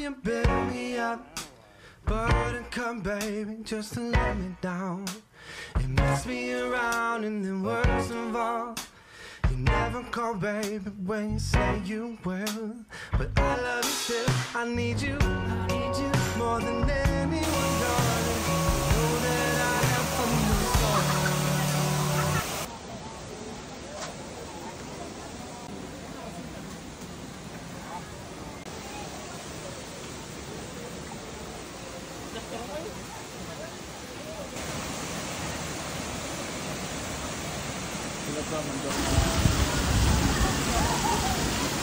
you build me up, but come baby just to let me down. You mess me around and then words involved. You never call baby when you say you will, but I love you still. I need you more than anyone, darling. You know that I have from the start. Sila pa,